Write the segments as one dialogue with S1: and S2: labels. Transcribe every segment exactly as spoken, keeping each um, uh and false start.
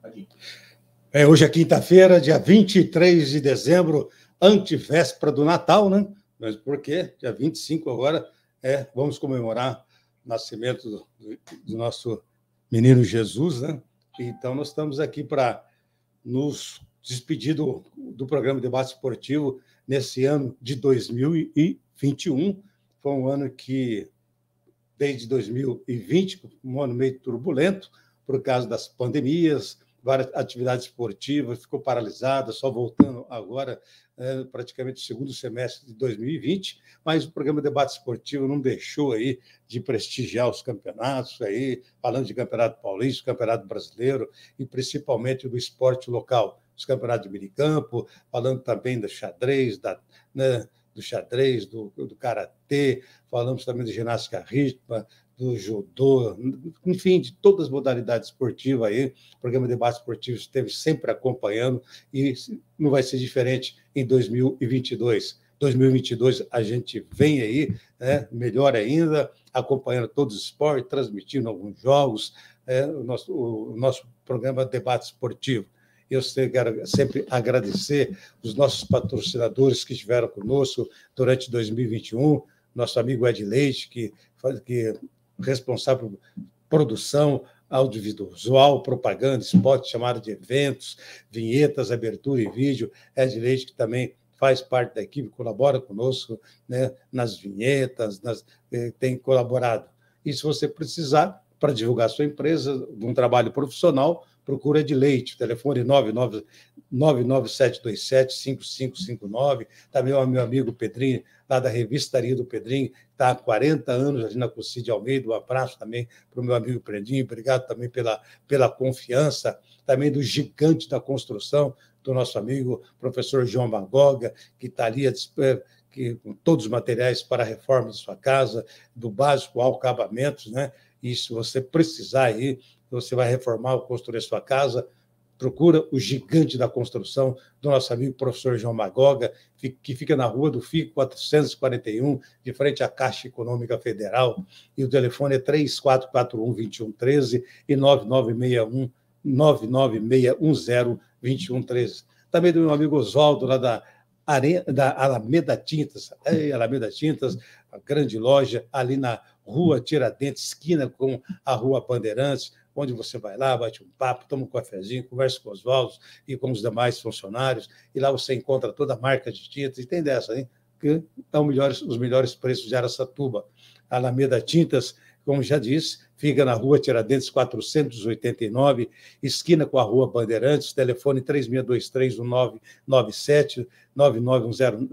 S1: Aqui.
S2: É, hoje é quinta-feira, dia vinte e três de dezembro, antevéspera do Natal, né? Mas por quê? Dia vinte e cinco agora, é, vamos comemorar o nascimento do, do nosso menino Jesus, né? Então, nós estamos aqui para nos despedir do, do programa Debate Esportivo nesse ano de dois mil e vinte e um. Foi um ano que, desde dois mil e vinte, um ano meio turbulento, por causa das pandemias, várias atividades esportivas, ficou paralisada, só voltando agora, é, praticamente o segundo semestre de dois mil e vinte, mas o programa Debate Esportivo não deixou aí de prestigiar os campeonatos, aí, falando de Campeonato Paulista, Campeonato Brasileiro e principalmente do esporte local, os campeonatos de minicampo, falando também do xadrez, da, né, do xadrez, do, do karatê, falamos também de ginástica rítmica, do judô, enfim, de todas as modalidades esportivas aí. O programa Debate Esportivo esteve sempre acompanhando e não vai ser diferente em dois mil e vinte e dois. dois mil e vinte e dois a gente vem aí, né, melhor ainda, acompanhando todos os esportes, transmitindo alguns jogos, é, o, nosso, o nosso programa Debate Esportivo. Eu quero sempre agradecer os nossos patrocinadores que estiveram conosco durante dois mil e vinte e um, nosso amigo Ed Leite, que, que responsável por produção audiovisual, propaganda, spot, chamada de eventos, vinhetas, abertura e vídeo. Ed Leite, que também faz parte da equipe, colabora conosco, né, nas vinhetas, nas, tem colaborado. E se você precisar, para divulgar sua empresa, um trabalho profissional, procura Ed Leite, telefone nove nove sete dois sete cinco cinco cinco nove. Também o meu amigo Pedrinho, lá da Revistaria do Pedrinho, está há quarenta anos ali na Cocide Almeida. Um abraço também para o meu amigo Pedrinho, obrigado também pela, pela confiança, também do gigante da construção, do nosso amigo professor João Magoga, que está ali a que, com todos os materiais para a reforma da sua casa, do básico ao acabamento, né? E se você precisar aí, você vai reformar ou construir a sua casa, procura o gigante da construção do nosso amigo professor João Magoga, que fica na rua do Fico quatrocentos e quarenta e um, de frente à Caixa Econômica Federal, e o telefone é três quatro quatro um, dois um um três e nove nove seis um, nove nove seis um zero, dois um um três. Também do meu amigo Oswaldo, lá da, Arena, da Alameda Tintas, Ei, Alameda Tintas, a grande loja ali na Rua Tiradentes, esquina com a Rua Bandeirantes, onde você vai lá, bate um papo, toma um cafezinho, conversa com os Oswaldo e com os demais funcionários, e lá você encontra toda a marca de tintas, e tem dessa, hein? Que são melhores, os melhores preços de Araçatuba. A Alameda Tintas, como já disse, fica na Rua Tiradentes quatrocentos e oitenta e nove, esquina com a Rua Bandeirantes, telefone três seis dois três um nove nove sete, nove nove um zero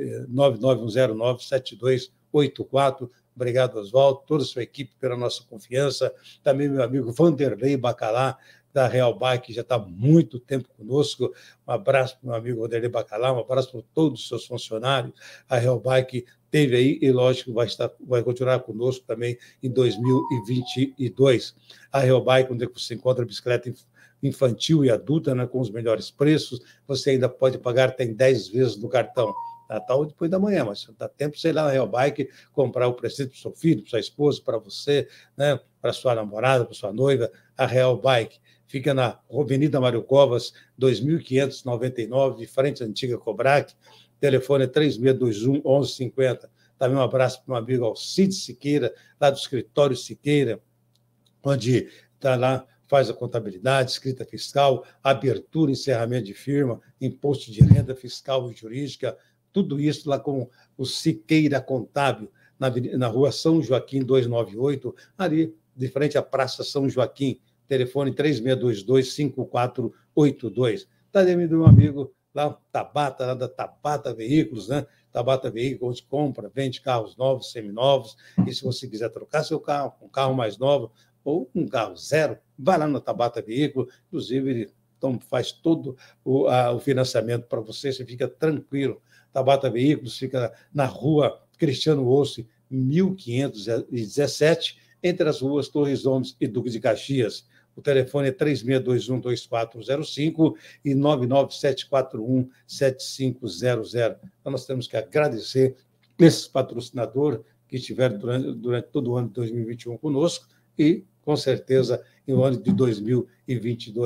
S2: nove sete dois oito quatro. Obrigado, Oswaldo, toda a sua equipe pela nossa confiança. Também meu amigo Vanderlei Bacalá, da Real Bike, que já está há muito tempo conosco. Um abraço para o meu amigo Vanderlei Bacalá, um abraço para todos os seus funcionários. A Real Bike teve aí e, lógico, vai, estar, vai continuar conosco também em dois mil e vinte e dois. A Real Bike, onde você encontra bicicleta infantil e adulta, né, com os melhores preços, você ainda pode pagar, tem dez vezes no cartão. Natal depois da manhã, mas dá tempo de você ir lá na Real Bike, comprar o presente para o seu filho, para sua esposa, para você, né, para sua namorada, para sua noiva. A Real Bike fica na Avenida Mário Covas, dois mil quinhentos e noventa e nove, de frente à antiga Cobrac. Telefone é três seis dois um, onze cinquenta. Também um abraço para o meu amigo Alcides Siqueira, lá do escritório Siqueira, onde está lá, faz a contabilidade, escrita fiscal, abertura, encerramento de firma, imposto de renda fiscal e jurídica, tudo isso lá com o Siqueira Contábil, na, na Rua São Joaquim duzentos e noventa e oito, ali de frente à Praça São Joaquim, telefone três seis dois dois, cinco quatro oito dois. Está do meu amigo lá, Tabata, lá da Tabata Veículos, né? Tabata Veículos, onde compra, vende carros novos, seminovos, e se você quiser trocar seu carro, um carro mais novo, ou um carro zero, vai lá na Tabata Veículos, inclusive ele então, faz todo o, a, o financiamento para você, você fica tranquilo. Tabata Veículos fica na Rua Cristiano Ossi, mil quinhentos e dezessete, entre as ruas Torres Homens e Duque de Caxias. O telefone é três seis dois um, dois quatro zero cinco e nove nove sete quatro um, sete cinco zero zero. Então, nós temos que agradecer esses patrocinadores que estiveram durante, durante todo o ano de dois mil e vinte e um conosco e, com certeza, no ano de dois mil e vinte e dois.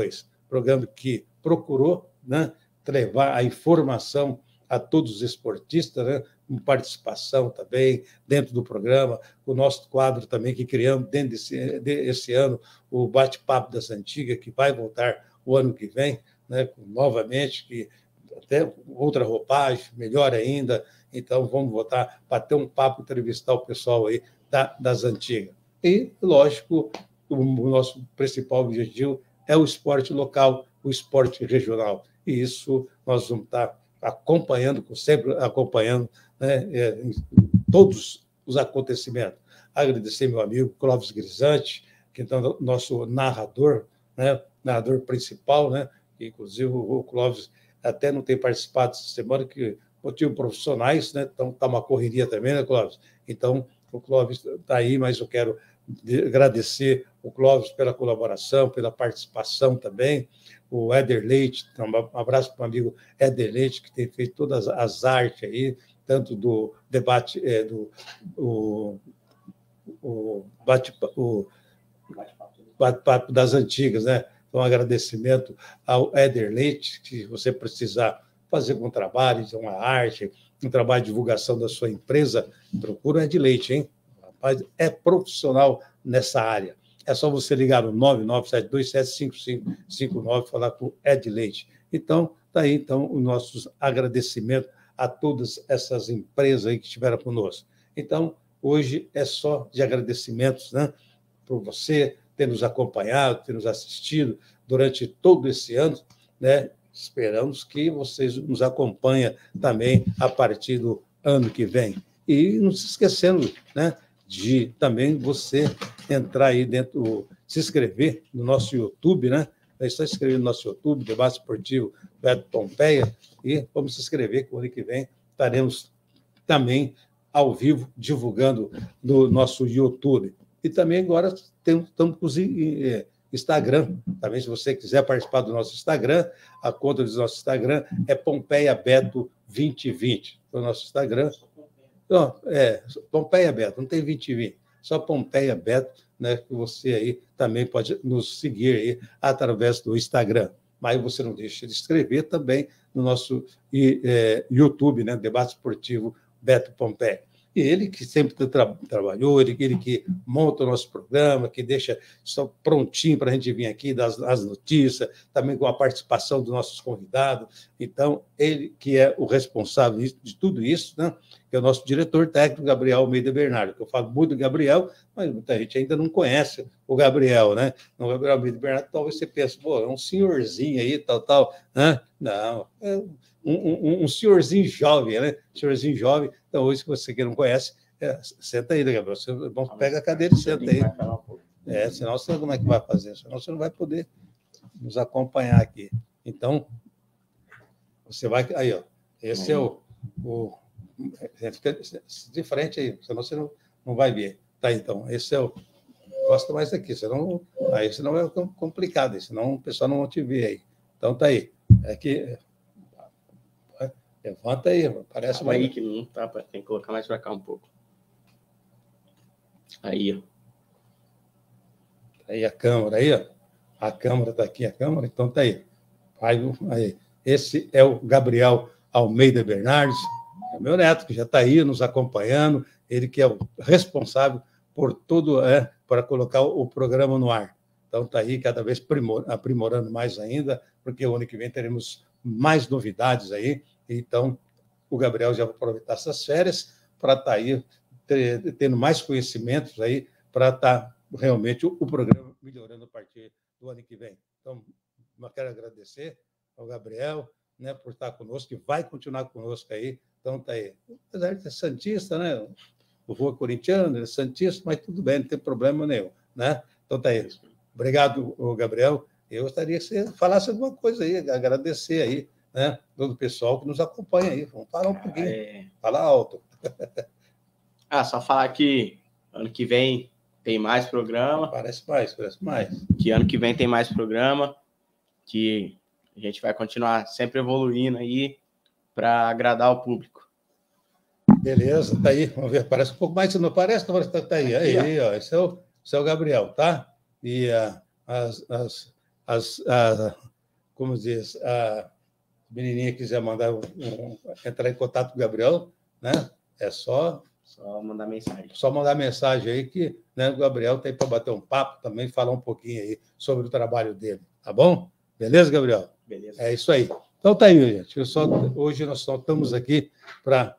S2: programa que procurou, né, levar a informação a todos os esportistas, né, com participação também dentro do programa, o nosso quadro também que criamos dentro desse, desse ano, o Bate-Papo das Antigas, que vai voltar o ano que vem, né, novamente, que até outra roupagem, melhor ainda. Então, vamos voltar para ter um papo, entrevistar o pessoal aí da, das antigas. E, lógico, o, o nosso principal objetivo é o esporte local, o esporte regional. E isso nós vamos estar acompanhando, sempre acompanhando, né, em todos os acontecimentos. Agradecer meu amigo Clóvis Grisante, que é o nosso narrador, né, narrador principal, né, que, inclusive o Clóvis até não tem participado essa semana, que motivo profissionais, né? Então está uma correria também, né, Clóvis? Então, o Clóvis está aí, mas eu quero agradecer o Clóvis pela colaboração, pela participação também, o Éder Leite, então, um abraço para o amigo Éder Leite, que tem feito todas as artes aí, tanto do debate, é, do o, o bate-papo o bate-papo das antigas, né? Então, um agradecimento ao Éder Leite, que você precisar fazer um trabalho, uma arte, um trabalho de divulgação da sua empresa, procura o Éder Leite, hein? O rapaz é profissional nessa área. É só você ligar no nove nove sete dois sete cinco cinco cinco nove e falar com o Éder Leite. Então, está aí então, os nossos agradecimentos a todas essas empresas aí que estiveram conosco. Então, hoje é só de agradecimentos, né, por você ter nos acompanhado, ter nos assistido durante todo esse ano, né? Esperamos que vocês nos acompanhem também a partir do ano que vem. E não se esquecendo, né, de também você entrar aí dentro, se inscrever no nosso YouTube, né? É só inscrever no nosso YouTube, Debate Esportivo Beto Pompeia, e vamos se inscrever, que o ano que vem estaremos também ao vivo divulgando no nosso YouTube. E também agora temos, estamos com o Instagram. Também, se você quiser participar do nosso Instagram, a conta do nosso Instagram é Pompeia Beto vinte e vinte. O nosso Instagram. Não, é, Pompeia Beto, não tem vinte e vinte, só Pompeia Beto, né? Que você aí também pode nos seguir aí através do Instagram. Mas você não deixa de inscrever também no nosso é, YouTube, né? Debate Esportivo Beto Pompeia. E ele que sempre tra trabalhou, ele, ele que monta o nosso programa, que deixa só prontinho para a gente vir aqui, dar as, as notícias, também com a participação dos nossos convidados. Então, ele que é o responsável de tudo isso, né? Que é o nosso diretor técnico, Gabriel Almeida Bernardo, que eu falo muito do Gabriel, mas muita gente ainda não conhece o Gabriel, né? O Gabriel Almeida Bernardo, talvez você pense, pô, é um senhorzinho aí, tal, tal, né? Não, é um, um, um senhorzinho jovem, né? Senhorzinho jovem. Então, hoje, se você que não conhece, é, senta aí, né, Gabriel? Você, bom, pega a cadeira e senta aí. É, senão você como é que vai fazer? Senão você não vai poder nos acompanhar aqui. Então, você vai... Aí, ó. Esse é o... o fica de frente aí, senão você não, não vai ver. Tá, então, esse é o... Gosta mais daqui, senão... Aí, senão é complicado, senão o pessoal não vai te ver aí. Então, tá aí. É que... Levanta aí, parece
S1: uma... aí que não tá, tem que colocar mais para cá um pouco. Aí, ó.
S2: Aí a câmera, aí, ó. A câmera está aqui, a câmera, então tá aí. Aí. Esse é o Gabriel Almeida Bernardes, é meu neto, que já está aí nos acompanhando, ele que é o responsável por tudo, é, para colocar o programa no ar. Então tá aí cada vez aprimorando mais ainda, porque o ano que vem teremos mais novidades aí. Então, o Gabriel já vai aproveitar essas férias para estar aí tendo mais conhecimentos aí para estar realmente o, o programa melhorando a partir do ano que vem. Então, eu quero agradecer ao Gabriel, né, por estar conosco, que vai continuar conosco aí. Então, está aí. Apesar de ser santista, né? O vô corintiano, ele é santista, mas tudo bem, não tem problema nenhum, né? Então, está aí. Obrigado, Gabriel. Eu gostaria que você falasse alguma coisa aí, agradecer aí, né, todo o pessoal que nos acompanha aí. Vamos falar um pouquinho. É... Falar alto.
S1: Ah, só falar que ano que vem tem mais programa.
S2: Parece mais, parece mais.
S1: Que ano que vem tem mais programa, que a gente vai continuar sempre evoluindo aí para agradar o público.
S2: Beleza, tá aí. Vamos ver, parece um pouco mais, não parece? Não, tá, tá aí. Aqui, aí, ó. Esse é o, esse é o Gabriel, tá? E uh, as, as, as, as como diz, a menininha quiser mandar um, um, entrar em contato com o Gabriel, né? É só...
S1: Só mandar mensagem.
S2: Só mandar mensagem aí que, né, o Gabriel tem para bater um papo também, falar um pouquinho aí sobre o trabalho dele, tá bom? Beleza, Gabriel?
S1: Beleza.
S2: É isso aí. Então tá aí, gente. Eu só, hoje nós só estamos aqui para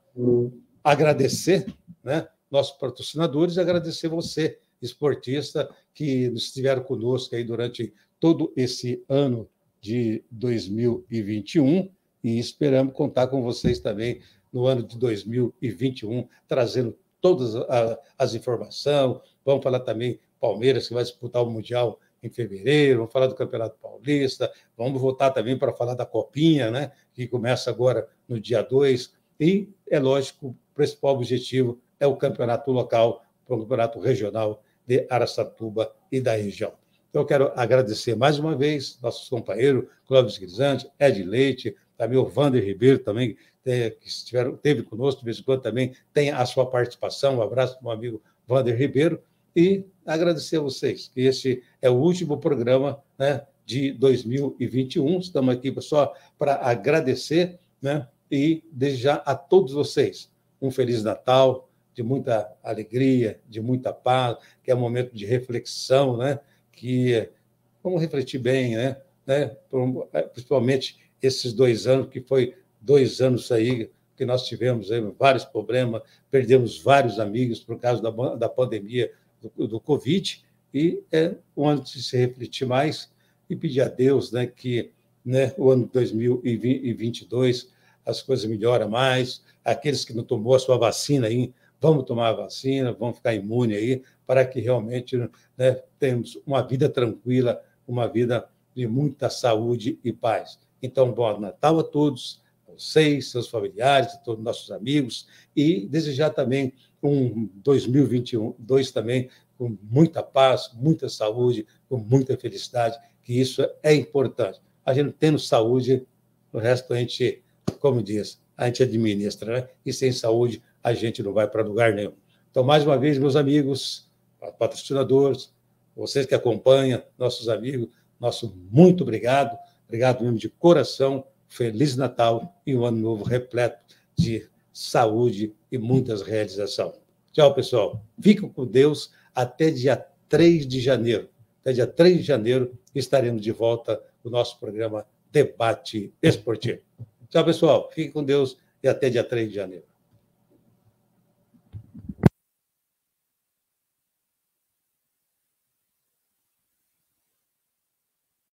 S2: agradecer, né, nossos patrocinadores e agradecer você, esportista, que estiveram conosco aí durante todo esse ano de dois mil e vinte e um e esperamos contar com vocês também no ano de dois mil e vinte e um, trazendo todas as informações. Vamos falar também Palmeiras, que vai disputar o Mundial em fevereiro, vamos falar do Campeonato Paulista, vamos voltar também para falar da Copinha, né, que começa agora no dia dois, e, é lógico, o principal objetivo é o campeonato local, o campeonato regional de Araçatuba e da região. Então, eu quero agradecer mais uma vez nossos companheiros, Clóvis Grisante, Ed Leite, também o Wander Ribeiro, também, que estiveram, teve conosco, de vez em quando também tem a sua participação. Um abraço para o meu amigo Wander Ribeiro e agradecer a vocês, que esse é o último programa, né, de dois mil e vinte e um. Estamos aqui só para agradecer, né, e desejar a todos vocês um Feliz Natal, de muita alegria, de muita paz, que é um momento de reflexão, né, que vamos refletir bem, né, né, principalmente esses dois anos, que foi dois anos aí que nós tivemos aí vários problemas, perdemos vários amigos por causa da, da pandemia do, do Covid, e é um ano de se refletir mais e pedir a Deus, né, que, né, o ano de dois mil e vinte e dois as coisas melhoram mais, aqueles que não tomou a sua vacina aí, vamos tomar a vacina, vamos ficar imune aí, para que realmente, né, tenhamos uma vida tranquila, uma vida de muita saúde e paz. Então, bom Natal a todos, vocês, seus familiares, todos nossos amigos, e desejar também um dois mil e vinte e dois também com muita paz, muita saúde, com muita felicidade, que isso é importante. A gente tendo saúde, o resto a gente, como diz, a gente administra, né? E sem saúde a gente não vai para lugar nenhum. Então, mais uma vez, meus amigos, patrocinadores, vocês que acompanham, nossos amigos, nosso muito obrigado, obrigado mesmo de coração, Feliz Natal e um ano novo repleto de saúde e muitas realizações. Tchau, pessoal. Fiquem com Deus até dia três de janeiro. Até dia três de janeiro estaremos de volta no nosso programa Debate Esportivo. Tchau, pessoal. Fiquem com Deus e até dia três de janeiro.